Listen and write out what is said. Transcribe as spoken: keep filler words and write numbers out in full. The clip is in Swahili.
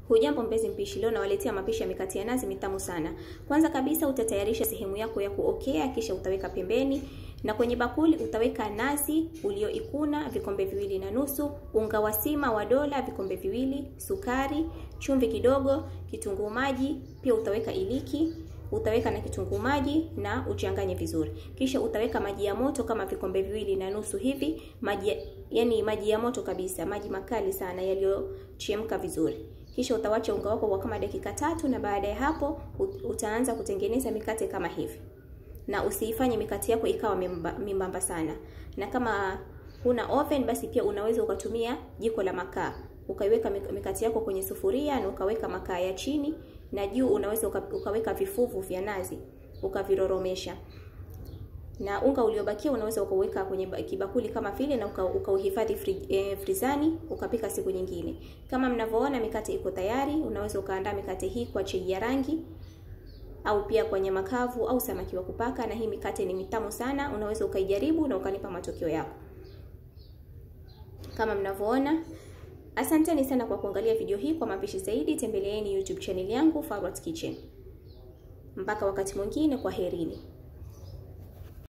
Hujambo mpenzi mpishi, leo nawaletea mapishi ya mikate ya nazi mitamu sana. Kwanza kabisa utatayarisha sehemu yako ya kuokea, kisha utaweka pembeni, na kwenye bakuli utaweka nazi ulioikuna vikombe viwili na nusu, unga wa sima wa dola vikombe viwili, sukari, chumvi kidogo, kitunguu maji, pia utaweka iliki, utaweka na kitunguu maji na uchanganye vizuri. Kisha utaweka maji ya moto kama vikombe viwili na nusu hivi, maji yani maji ya moto kabisa, maji makali sana yaliyochemka vizuri. Kisha utawacha unga wako kwa kama dakika tatu, na baada ya hapo utaanza kutengeneza mikate kama hivi. Na usiifanye mikate yako ikawa mimbamba sana. Na kama huna oven basi pia unaweza ukatumia jiko la makaa. Ukaiweka mikate yako kwenye sufuria na ukaweka makaa ya chini, na juu unaweza ukaweka vifuvu vya nazi ukaviroromesha. Na unga uliobakia unaweza ukaweka kwenye kibakuli kama vile, na ukauhifadhi uka eh, frizani ukapika siku nyingine. Kama mnavyoona mikate iko tayari. Unaweza ukaandaa mikate hii kwa chai ya rangi au pia kwa nyama kavu au samaki wa kupaka, na hii mikate ni mitamu sana. Unaweza ukaijaribu na ukanipa matokeo yako. Kama mnavyoona, asanteni sana kwa kuangalia video hii. Kwa mapishi zaidi tembeleeni YouTube channel yangu Farwat Kitchen. Mpaka wakati mwingine, kwa herini.